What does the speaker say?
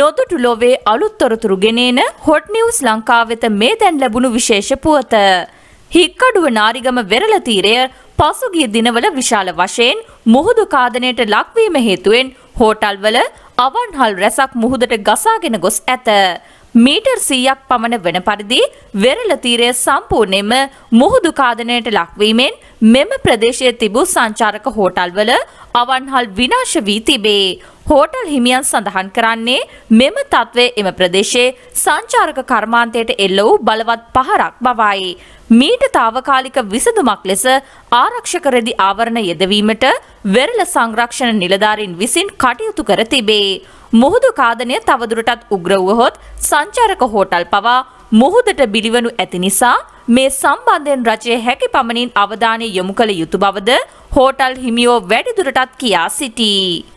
නොදුටු ලොවේ අලුත් තොරතුරු ගෙනේන හොට් නිවුස් ලංකාව වෙත මේ දැන් ලැබුණු විශේෂ පුවත. හික්කඩුව නාරිගම වෙරළ තීරය පසුගිය දිනවල විශාල වශයෙන් මුහුදු කාදනයට ලක්වීම හේතුවෙන් හෝටල්වල අවන්හල් රැසක් මුහුදට ගසාගෙන ගොස් ඇත. මීටර් 100ක් පමණ වන පරිදි වෙරළ තීරය සම්පූර්ණයෙන්ම මුහුදු කාදනයට ලක්වීමෙන් මෙම ප්‍රදේශයේ තිබූ සංචාරක හෝටල්වල අවන්හල් විනාශ වී තිබේ. හෝටල් හිමියන් සඳහන් කරන්නේ මෙම තත්ත්වය එම ප්‍රදේශයේ සංචාරක කර්මාන්තයට එල්ල වූ බලවත් පහරක් බවයි. මීට తాවකාලික විසඳුමක් ලෙස ආරක්ෂක රෙදි ආවරණ යෙදවීමට වෙරළ සංරක්ෂණ නිලධාරීන් විසින් කටයුතු කර තිබේ. මුහුදු කාදනය තවදුරටත් උග්‍ර වුවහොත් සංචාරක හෝටල් පවා මුහුදට බිලිවනු ඇති නිසා මේ සම්බන්ධයෙන් රජය හැකි පමණින් අවධානය යොමු කළ යුතු බවද හෝටල් හිමියෝ වැඩිදුරටත් කියා සිටී.